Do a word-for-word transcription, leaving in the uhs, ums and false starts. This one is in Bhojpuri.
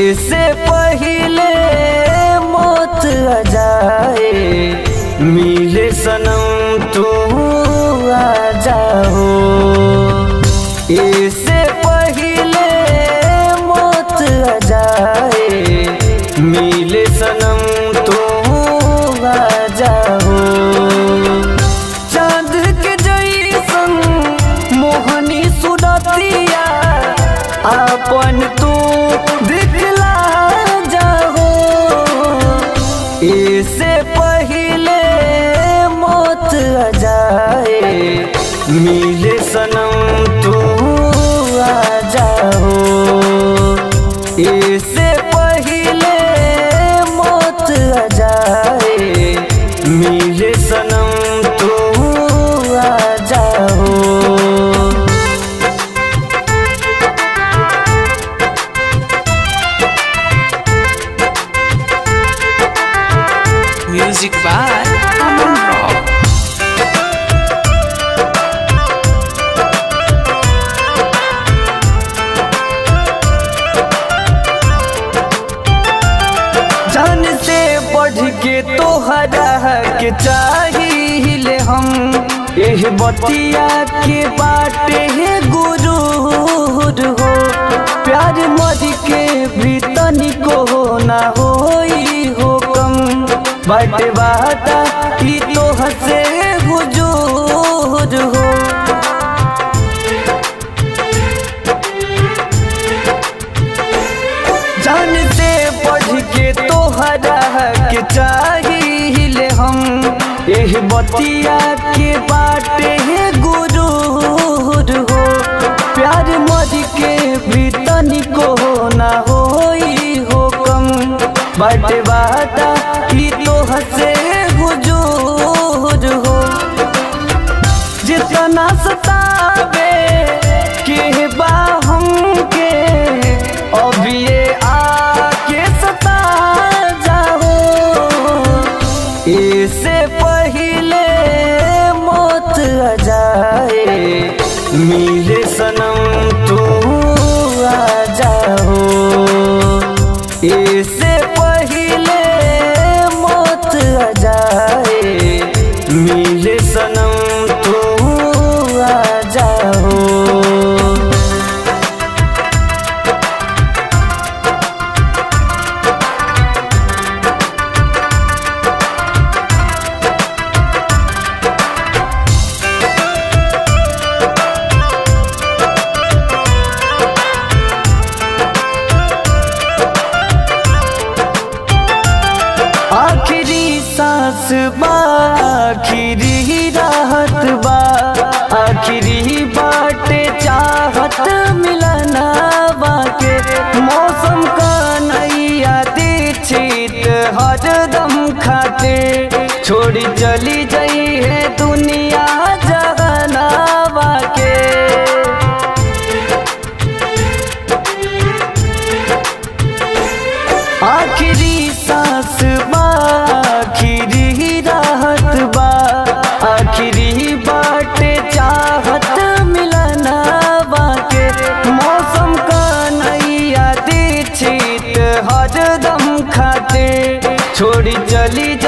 इससे पहले मौत आ जाए मिले सनम तू आ जाओ। इससे पहले मौत आ जाए मिले सनम तू आ जाओ। चांद के जैसन मोहनी सुरतिया अपन तू दिखला जाओ। इससे पहले मौत आ जाए मिले सनम तू आ जाओ। इससे पहले मौत आ जाए मिले सनम तू आ जाओ। Music by Aman Rock. जान से बढ़ के तोहरा के चाहिए हम, एह बतिया के बाटे है गुरूर हो। प्यार मर के भी तनिको ना होई हो कम, बाटे बाता की तोह से हुजूर हो। जान से बढ़ के तोहरा के चाहिए हम, एह बतिया के बाटे है गुरूर हो। प्यार मर के भी तनिको ना होई हो कम, बाटे बाता की तोह से हुजूर हो। जितना सतावे के बा हमके अब ये आके सता जाओ। इससे पहले मौत आ जाए मिले सनम तू आ जाओ। इससे पहले मौत आ जाए मिले सनम तू आ जाओ। आखिरी सांस बा आखिरी राहत बा, आखिरी बाटे चाहत मिलना बाके। मौसम का नैया दीक्षित हरदम खाते, छोड़ी चली जाई है दुनिया जहाना बाके। आखिरी सांस बा आखिरी राहत बा, आखिरी बाटे चाहत मिलना बाके। मौसम का नैया दीक्षित हरदम खाते, छोड़ी चली